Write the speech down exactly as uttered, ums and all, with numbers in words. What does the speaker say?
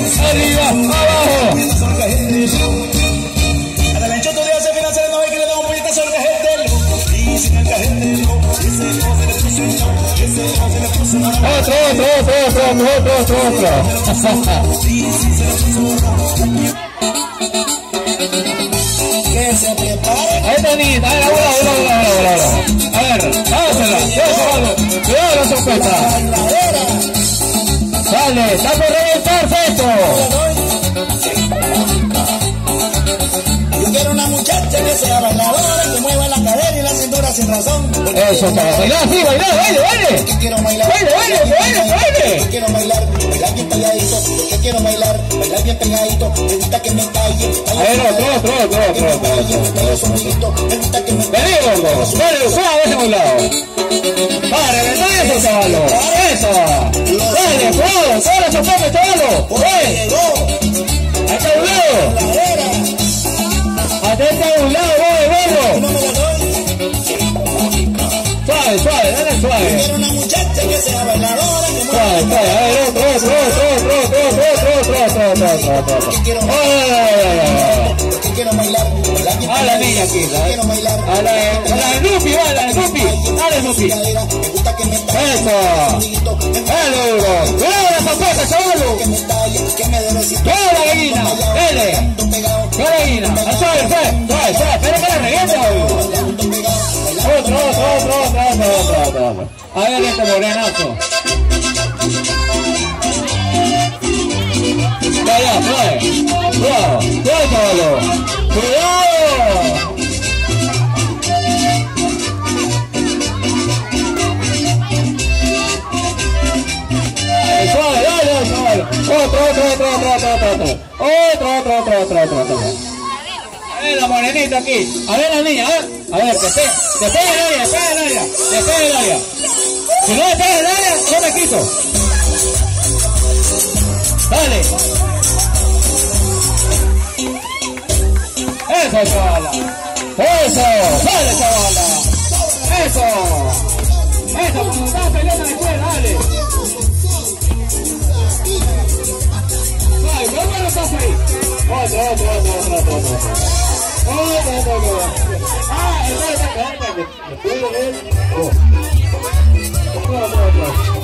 arriba, abajo. Adelancho tu día se financia no hay que le da un puñetazo al cajete. Y sin el cajete, ese no se le puso, ese no se le puso. Otro, otro, otro, otro, otro, otro, otro. Que se prepare. Ahí está niñita, a ver, abuela, abuela, abuela, abuela, abuela. A ver, dámela, cuidado, cuidado la sorpresa. Dale, está por reventar, perfecto. Yo quiero una muchacha que sea bailadora, que mueva la cadera y la cintura sin razón. Eso está, bailar, sí, bailar, baile, baile. Que quiero bailar, baile, baile, baile, baile. Quiero bailar, bailar bien pegadito. Yo quiero bailar, bailar bien pegadito. Me gusta que me calle. A ver, otro, otro, otro, otro, otro. Me gusta que me vení, gordo, dale, suave ese lado. Vale, reventar eso, chavalo. Eso. Dale, suave, suave ese poco, chavalo. ¡Eh! Ahí está un lado. Atente a un lado, voy, gordo. Suave, suave, dale suave. Quiero una muchacha que sea bailadora. Suave, suave, a ver, otro, otro, otro, otro, otro, otro, otro, otro, otro, otro, otro, otro. Que quiero bailar. A la niña aquí, a la, a la Nupi, a la Nupi, dale Nupi. Eso. Dale, duro. Cuidado la papota, chavalo. Cuidado la gallina, dale. Cuidado la gallina. Suave, suave, suave, suave, espera que la revienta, boludo. Otro, otro, otro, otro, otro, otro, otro, otro. A ver este morenazo. Ya, ya, suave. Cuidado, cuidado, chavalo. ¡Cuidado! Suave, dale, suave. Otro, otro, otro, otro, otro, otro, otro. Otro, otro, otro, otro, otro, otro. A ver la morenita aquí. A ver la niña, a ver. A ver, que pegue, que pegue el área, que pegue el área, que pegue el área. Si no le pegue el área, no me quito. Dale. Eso, chavala. Eso. Dale, chavala. Eso. Eso, cuando estás peleando en la escuela, dale. Dale, ¿cómo lo estás ahí? Otro, otro, otro, otro, otro, otro. Otro, otro, otro. Ah, espera, espera, espera. ¿Me puedo ver? Otro, otro, otro.